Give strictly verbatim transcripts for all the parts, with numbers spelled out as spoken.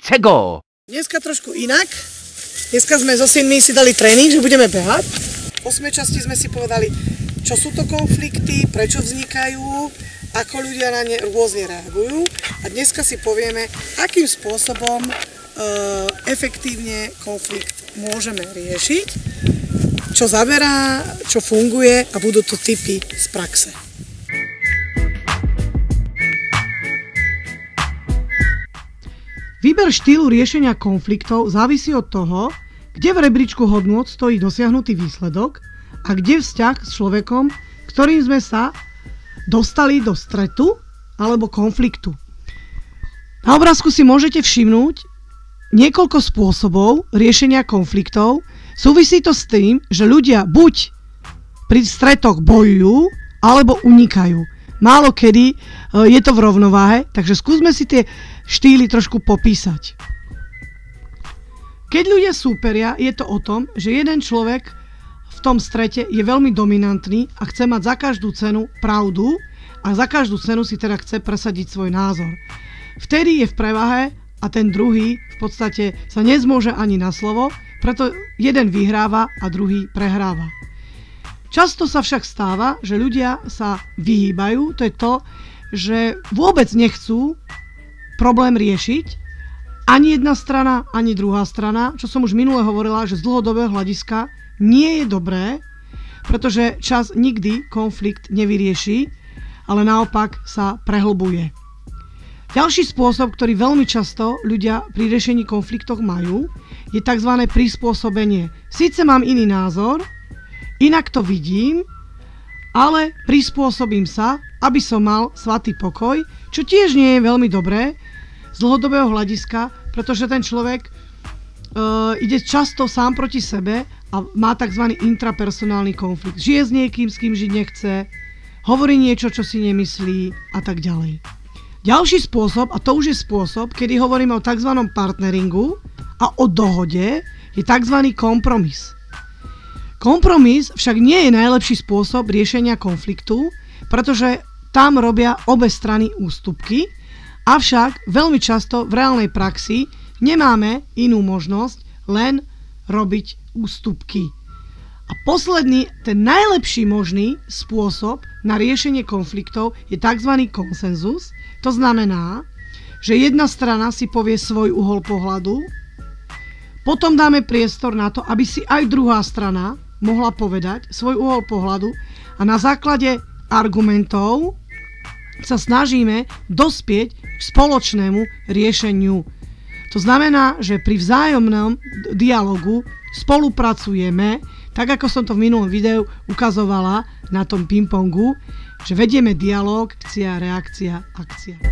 Let's go! Dneska trošku inak. Dneska sme so synmi si dali tréning, že budeme behať. V osmej časti sme si povedali, čo sú to konflikty, prečo vznikajú, ako ľudia na ne rôzne reagujú. A dneska si povieme, akým spôsobom e, efektívne konflikt môžeme riešiť, čo zaberá, čo funguje a budú to tipy z praxe. Výber štýlu riešenia konfliktov závisí od toho, kde v rebríčku hodnôt stojí dosiahnutý výsledok a kde vzťah s človekom, ktorým sme sa dostali do stretu alebo konfliktu. Na obrázku si môžete všimnúť niekoľko spôsobov riešenia konfliktov. Súvisí to s tým, že ľudia buď pri stretoch bojujú alebo unikajú. Málo kedy je to v rovnováhe, takže skúsme si tie štýly trošku popísať. Keď ľudia súperia, je to o tom, že jeden človek v tom strete je veľmi dominantný a chce mať za každú cenu pravdu a za každú cenu si teda chce presadiť svoj názor. Vtedy je v prevahe a ten druhý v podstate sa nezmôže ani na slovo, preto jeden vyhráva a druhý prehráva. Často sa však stáva, že ľudia sa vyhýbajú, to je to, že vôbec nechcú problém riešiť, ani jedna strana, ani druhá strana, čo som už minule hovorila, že z dlhodobého hľadiska nie je dobré, pretože čas nikdy konflikt nevyrieši, ale naopak sa prehlbuje. Ďalší spôsob, ktorý veľmi často ľudia pri riešení konfliktov majú, je tzv. Prispôsobenie. Síce mám iný názor, inak to vidím, ale prispôsobím sa, aby som mal svatý pokoj, čo tiež nie je veľmi dobré z dlhodobého hľadiska, pretože ten človek e, ide často sám proti sebe a má tzv. Intrapersonálny konflikt. Žije s niekým, s kým žiť nechce, hovorí niečo, čo si nemyslí a tak ďalej. Ďalší spôsob, a to už je spôsob, kedy hovoríme o tzv. Partneringu a o dohode, je tzv. Kompromis. Kompromis však nie je najlepší spôsob riešenia konfliktu, pretože tam robia obe strany ústupky, avšak veľmi často v reálnej praxi nemáme inú možnosť len robiť ústupky. A posledný, ten najlepší možný spôsob na riešenie konfliktov je tzv. Konsenzus. To znamená, že jedna strana si povie svoj uhol pohľadu, potom dáme priestor na to, aby si aj druhá strana mohla povedať svoj uhol pohľadu a na základe argumentov sa snažíme dospieť k spoločnému riešeniu. To znamená, že pri vzájomnom dialogu spolupracujeme, tak ako som to v minulom videu ukazovala na tom pingpongu, že vedieme dialog, akcia, reakcia, akcia.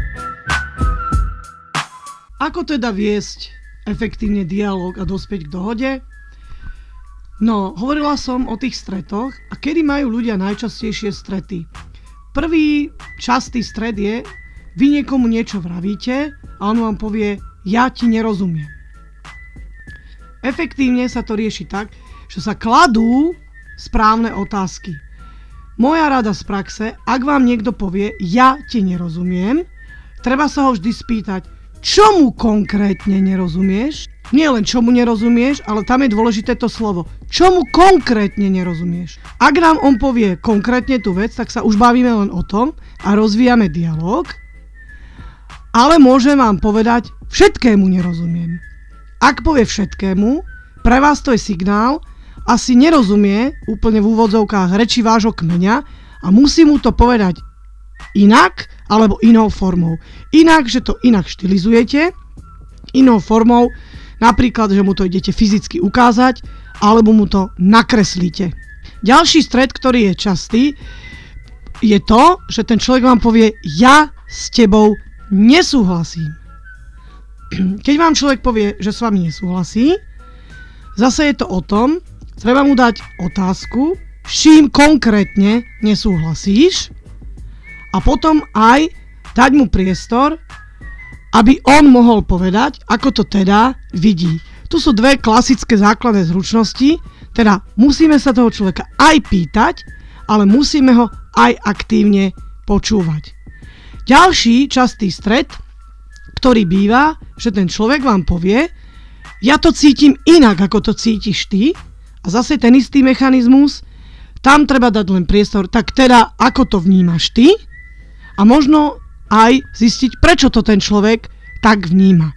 Ako teda viesť efektívne dialog a dospieť k dohode? No, hovorila som o tých stretoch a kedy majú ľudia najčastejšie strety. Prvý častý stret je, vy niekomu niečo vravíte a on vám povie, ja ti nerozumiem. Efektívne sa to rieši tak, že sa kladú správne otázky. Moja rada z praxe, ak vám niekto povie, ja ti nerozumiem, treba sa ho vždy spýtať, čomu konkrétne nerozumieš? Nie len čomu nerozumieš, ale tam je dôležité to slovo. Čomu konkrétne nerozumieš? Ak nám on povie konkrétne tú vec, tak sa už bavíme len o tom a rozvíjame dialog, ale môžem vám povedať, všetkému nerozumiem. Ak povie všetkému, pre vás to je signál, asi nerozumie úplne v úvodzovkách reči vášho kmeňa a musí mu to povedať inak alebo inou formou. Inak, že to inak štilizujete, inou formou, napríklad, že mu to idete fyzicky ukázať, alebo mu to nakreslíte. Ďalší stret, ktorý je častý, je to, že ten človek vám povie, ja s tebou nesúhlasím. Keď vám človek povie, že s vami nesúhlasí, zase je to o tom, treba mu dať otázku, s čím konkrétne nesúhlasíš a potom aj dať mu priestor, aby on mohol povedať, ako to teda vidí. Tu sú dve klasické základné zručnosti, teda musíme sa toho človeka aj pýtať, ale musíme ho aj aktívne počúvať. Ďalší častý stret, ktorý býva, že ten človek vám povie, ja to cítim inak, ako to cítiš ty, a zase ten istý mechanizmus, tam treba dať len priestor, tak teda ako to vnímaš ty a možno aj zistiť, prečo to ten človek tak vníma.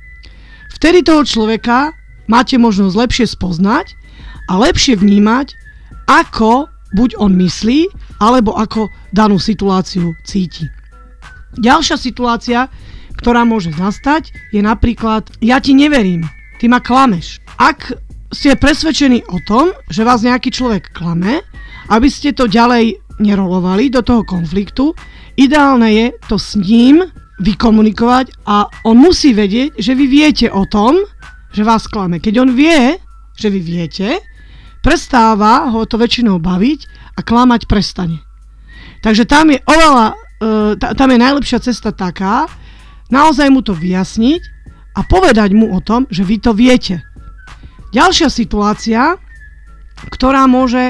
Vtedy toho človeka máte možnosť lepšie spoznať a lepšie vnímať, ako buď on myslí, alebo ako danú situáciu cíti. Ďalšia situácia, ktorá môže nastať, je napríklad, ja ti neverím, ty ma klameš. Ak ste presvedčení o tom, že vás nejaký človek klame, aby ste to ďalej nerolovali do toho konfliktu, ideálne je to s ním vykomunikovať a on musí vedieť, že vy viete o tom, že vás klame. Keď on vie, že vy viete, prestáva ho to väčšinou baviť a klamať prestane. Takže tam je oveľa, e, tam je najlepšia cesta taká, naozaj mu to vyjasniť a povedať mu o tom, že vy to viete. Ďalšia situácia, ktorá môže e,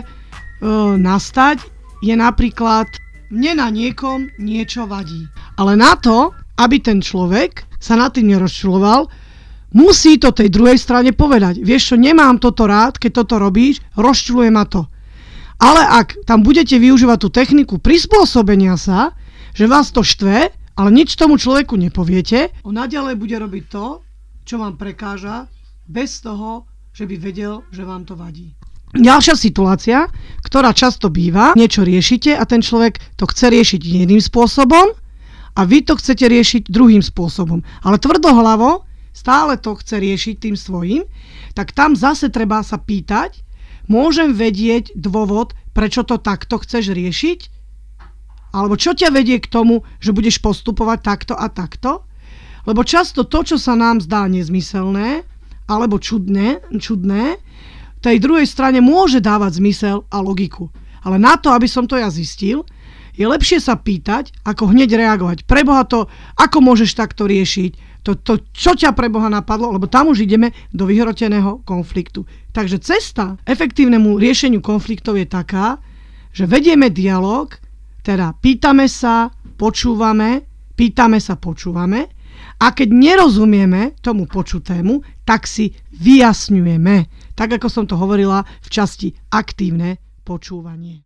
nastať, je napríklad, mne na niekom niečo vadí. Ale na to, aby ten človek sa nad tým nerozčuloval, musí to tej druhej strane povedať. Vieš čo, nemám toto rád, keď toto robíš, rozčuluje ma to. Ale ak tam budete využívať tú techniku prispôsobenia sa, že vás to štve, ale nič tomu človeku nepoviete, on naďalej bude robiť to, čo vám prekáža, bez toho, že by vedel, že vám to vadí. Ďalšia situácia, ktorá často býva, niečo riešite a ten človek to chce riešiť jedným spôsobom a vy to chcete riešiť druhým spôsobom. Ale tvrdohlavo stále to chce riešiť tým svojím, tak tam zase treba sa pýtať, môžem vedieť dôvod, prečo to takto chceš riešiť? Alebo čo ťa vedie k tomu, že budeš postupovať takto a takto? Lebo často to, čo sa nám zdá nezmyselné alebo čudné, čudné, tej druhej strane môže dávať zmysel a logiku. Ale na to, aby som to ja zistil, je lepšie sa pýtať, ako hneď reagovať. Preboha to, ako môžeš takto riešiť? To, to, čo ťa preboha napadlo? Lebo tam už ideme do vyhroteného konfliktu. Takže cesta efektívnemu riešeniu konfliktov je taká, že vedieme dialog, teda pýtame sa, počúvame, pýtame sa, počúvame a keď nerozumieme tomu počutému, tak si vyjasňujeme. Tak ako som to hovorila v časti aktívne počúvanie.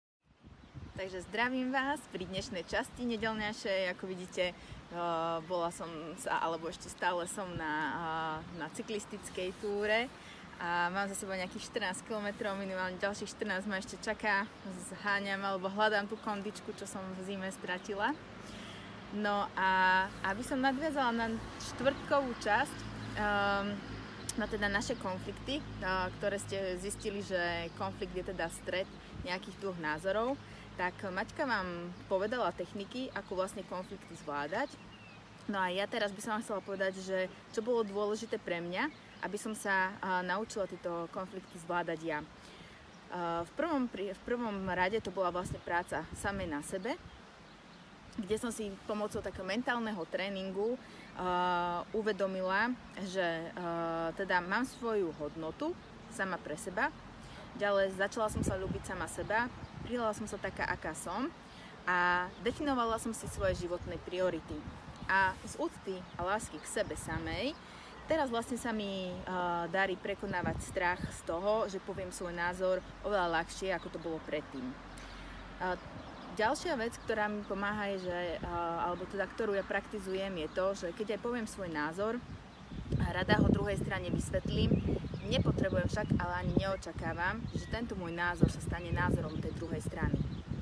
Takže zdravím vás pri dnešnej časti nedeľňašej. Ako vidíte, bola som sa, alebo ešte stále som na, na cyklistickej túre a mám za sebou nejakých štrnásť kilometrov, minimálne ďalších štrnásť ma ešte čaká. Zháňam alebo hľadám tú kondičku, čo som v zime stratila. No a aby som nadviazala na štvrtkovú časť, um, na teda naše konflikty, uh, ktoré ste zistili, že konflikt je teda stret nejakých dvoch názorov, tak Maťka vám povedala techniky, ako vlastne konflikty zvládať. No a ja teraz by som vám chcela povedať, že čo bolo dôležité pre mňa, aby som sa uh, naučila tieto konflikty zvládať ja. Uh, v, prvom, v prvom rade to bola vlastne práca samej na sebe, kde som si pomocou takého mentálneho tréningu uh, uvedomila, že uh, teda mám svoju hodnotu sama pre seba. Ďalej začala som sa ľúbiť sama seba, prijala som sa taká, aká som a definovala som si svoje životné priority. A z úcty a lásky k sebe samej teraz vlastne sa mi uh, darí prekonávať strach z toho, že poviem svoj názor oveľa ľahšie, ako to bolo predtým. Uh, Ďalšia vec, ktorá mi pomáha, je, že, alebo teda ktorú ja praktizujem, je to, že keď aj poviem svoj názor a rada ho druhej strane vysvetlím, nepotrebujem však, ale ani neočakávam, že tento môj názor sa stane názorom tej druhej strany.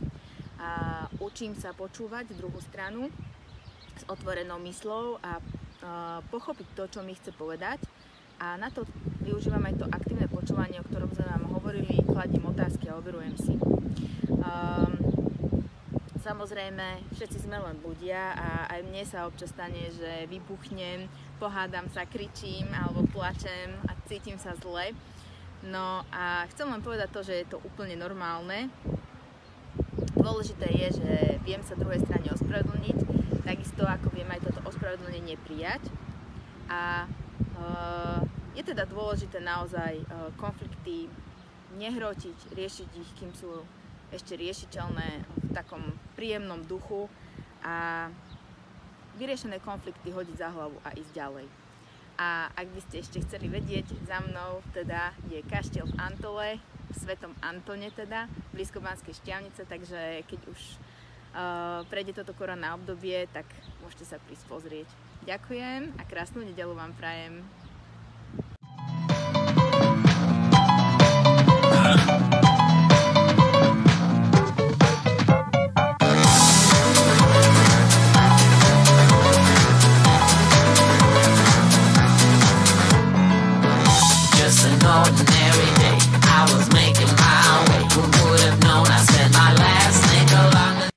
A učím sa počúvať druhú stranu s otvorenou myslou a, a pochopiť to, čo mi chce povedať. A na to využívam aj to aktívne počúvanie, o ktorom sme vám hovorili, kladím otázky a overujem si. Um, Samozrejme, všetci sme len ľudia a aj mne sa občas stane, že vybuchnem, pohádam sa, kričím alebo plačem a cítim sa zle. No a chcem len povedať to, že je to úplne normálne. Dôležité je, že viem sa druhej strane ospravedlniť, takisto ako viem aj toto ospravedlnenie prijať. A e, je teda dôležité naozaj e, konflikty nehrotiť, riešiť ich, kým sú ešte riešiteľné v takom príjemnom duchu a vyriešené konflikty hodiť za hlavu a ísť ďalej. A ak by ste ešte chceli vedieť, za mnou teda je kaštiel v Antole, v Svetom Antone teda, blízko Banskej Štiavnice, takže keď už uh, prejde toto korona obdobie, tak môžete sa prísť pozrieť. Ďakujem a krásnu nedeľu vám prajem.